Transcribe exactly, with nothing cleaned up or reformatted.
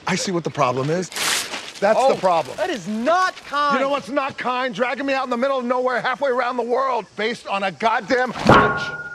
I see what the problem is. That's Oh, the problem. That is not kind. You know what's not kind? Dragging me out in the middle of nowhere halfway around the world based on a goddamn hunch.